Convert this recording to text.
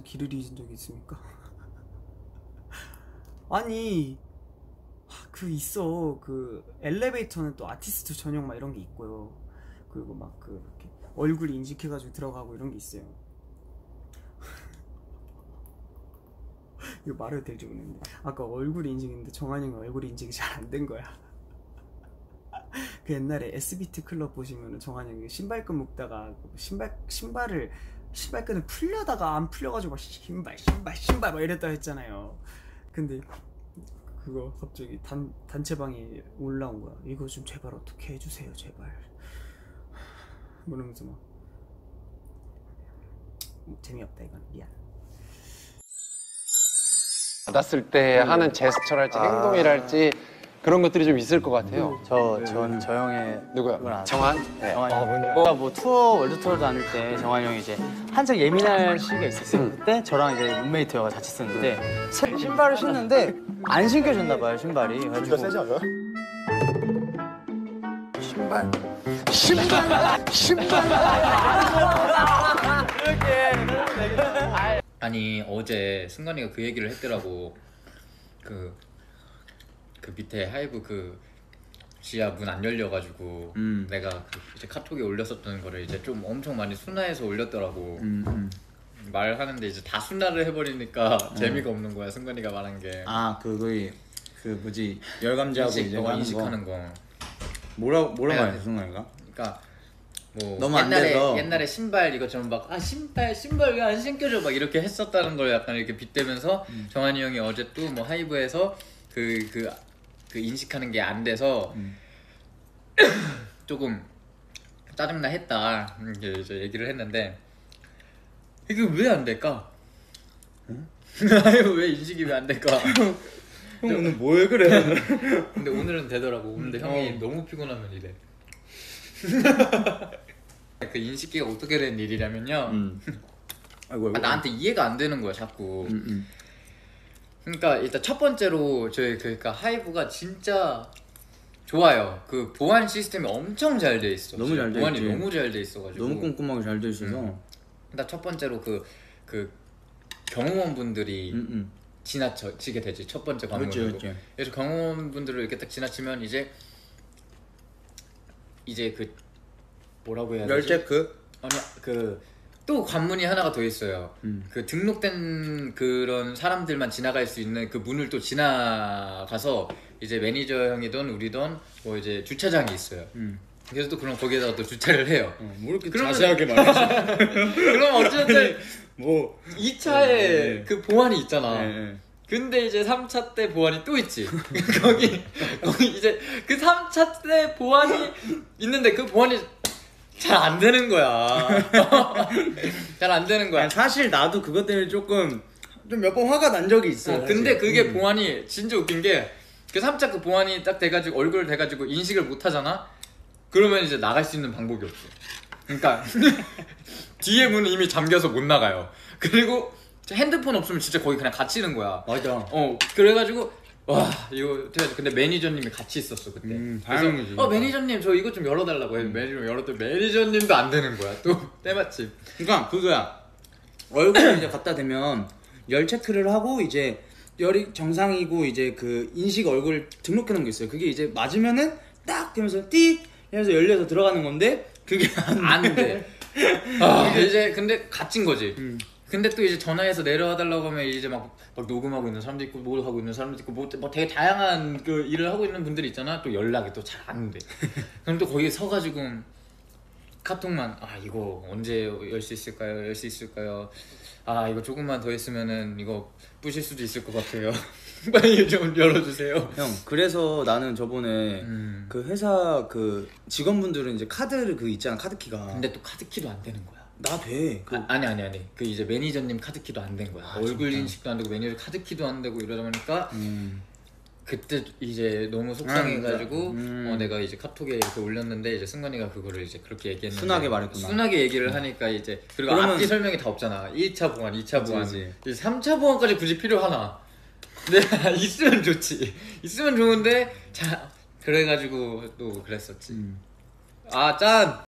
가서 길을 잊은 적이 있습니까? 아니 그 있어. 그 엘리베이터는 또 아티스트 전용 막 이런 게 있고요. 그리고 막 그 이렇게 얼굴 인식해가지고 들어가고 이런 게 있어요. 이거 말해도 될지 모르겠는데 아까 얼굴 인식인데 정한이가 얼굴 인식이 잘 안 된 거야. 그 옛날에 SBT 클럽 보시면은 정한이 신발끈 묶다가 신발끈을 풀려다가 안 풀려가지고 막 신발 막 이랬다 했잖아요. 근데 그거 갑자기 단체방에 올라온 거야. 이거 좀 제발 어떻게 해주세요 제발. 그러면서 막 재미없다 이건 미안. 받았을 때 하는 제스처랄지 행동이랄지 그런 것들이 좀 있을 것 같아요. 저 형의 누구야? 정한? 네. 정한 형. 뭐 투어 월드 투어 다닐 때 정한 형이 이제 한창 예민할 시기가 있었어요. 그때 저랑 이제 룸메이트가 같이 쓰는데 신발을 신는데 안 신겨졌나 봐요 신발이. 그래가지고 세지 않아요? 아니 어제 승관이가 그 얘기를 했더라고. 그 밑에 하이브 그 지하 문 안 열려가지고 내가 그 이제 카톡에 올렸었던 거를 이제 좀 엄청 많이 순화해서 올렸더라고. 말하는데 이제 다 순화를 해버리니까 재미가 없는 거야. 승관이가 말한 게. 아 그거이 그 뭐지 열감지하고 이제 인식하는 거. 뭐라고 네. 말했어 순간인가? 그러니까 뭐 너무 안 돼서. 옛날에 신발 이것처럼 막 신발 왜 안 신겨줘 막 이렇게 했었다는 걸 약간 이렇게 빗대면서 정한이 형이 어제 또 뭐 하이브에서 그 인식하는 게 안 돼서 조금 짜증나 했다 이렇게 이제 얘기를 했는데 이게 왜 안 될까? 왜 인식이 왜 안 될까? 형 오늘 뭐 그래? 근데 오늘은 되더라고. 근데 형이 너무 피곤하면 이래. 그 인식기가 어떻게 된 일이냐면요. 아이고. 나한테 이해가 안 되는 거야 자꾸. 그러니까 일단 첫 번째로 저희 그러니까 하이브가 진짜 좋아요. 그 보안 시스템이 엄청 잘 돼 있어. 너무 잘 돼 보안이 있지. 너무 잘 돼 있어가지고. 너무 꼼꼼하게 잘 돼 있어서. 일단 첫 번째로 그 경호원분들이 지나치게 되지. 첫 번째 관문으로. 그렇지. 그래서 경호원분들을 이렇게 딱 지나치면 이제 그 뭐라고 해야 되지? 열체크? 아니 또 관문이 하나가 더 있어요. 그 등록된 그런 사람들만 지나갈 수 있는 그 문을 또 지나가서 이제 매니저 형이든 우리든 뭐 이제 주차장이 있어요. 그래서 또 그럼 거기에다가 또 주차를 해요. 뭐 이렇게 그러면- 자세하게 말하지? 그럼 어쨌든 뭐 2차에 그 보안이 있잖아. 네. 근데 이제 3차 때 보안이 또 있지. 거기 이제 그 3차 때 보안이 있는데 그 보안이 잘 안 되는 거야. 잘 안 되는 거야. 사실 나도 그것 때문에 조금 좀 몇 번 화가 난 적이 있어. 근데 그게 보안이 진짜 웃긴 게 그 3차 그 보안이 딱 돼가지고 얼굴 돼가지고 인식을 못 하잖아? 그러면 이제 나갈 수 있는 방법이 없어. 그러니까 뒤에 문은 이미 잠겨서 못 나가요. 그리고 핸드폰 없으면 진짜 거기 그냥 갇히는 거야. 맞아. 그래가지고 와 이거 근데 매니저님이 같이 있었어 그때. 다행이지. 그래서 매니저님 저 이거 좀 열어달라고 해. 매니저 열었더니 매니저님도 안 되는 거야. 또 때마침. 그러니까 그거야. 얼굴을 이제 갖다 대면 열 체크를 하고 이제 열이 정상이고 이제 그 인식 얼굴 등록해 놓은 게 있어요. 그게 이제 맞으면은 딱 되면서 띡 해서 열려서 들어가는 건데 그게 안 돼. 이제 근데 갇힌 거지. 근데 또 이제 전화해서 내려와 달라고 하면 이제 막 녹음하고 있는 사람도 있고 뭘 하고 있는 사람도 있고 뭐 되게 다양한 그 일을 하고 있는 분들이 있잖아. 또 연락이 또 잘 안 돼. 그럼 또 거기 서가지고 카톡만 이거 언제 열 수 있을까요? 이거 조금만 더 있으면은 이거 부실 수도 있을 것 같아요. 빨리 좀 열어주세요. 형 그래서 나는 저번에 그 회사 그 직원분들은 이제 카드를 그 있잖아 카드키가. 근데 또 카드키도 안 되는 거야. 나 돼. 아니. 그 이제 매니저님 카드키도 안 된 거야. 얼굴 진짜? 인식도 안 되고 매니저 카드키도 안 되고 이러다 보니까 그때 이제 너무 속상해가지고 내가 이제 카톡에 이렇게 올렸는데 이제 승관이가 그거를 이제 그렇게 얘기했는데 순하게 말했구나. 순하게 얘기를 하니까 이제 그리고 그러면- 앞뒤 설명이 다 없잖아. 1차 보안, 2차 보안, 그치. 이제 3차 보안까지 굳이 필요하나? 근데 있으면 좋지. 있으면 좋은데 자 그래가지고 또 그랬었지. 짠!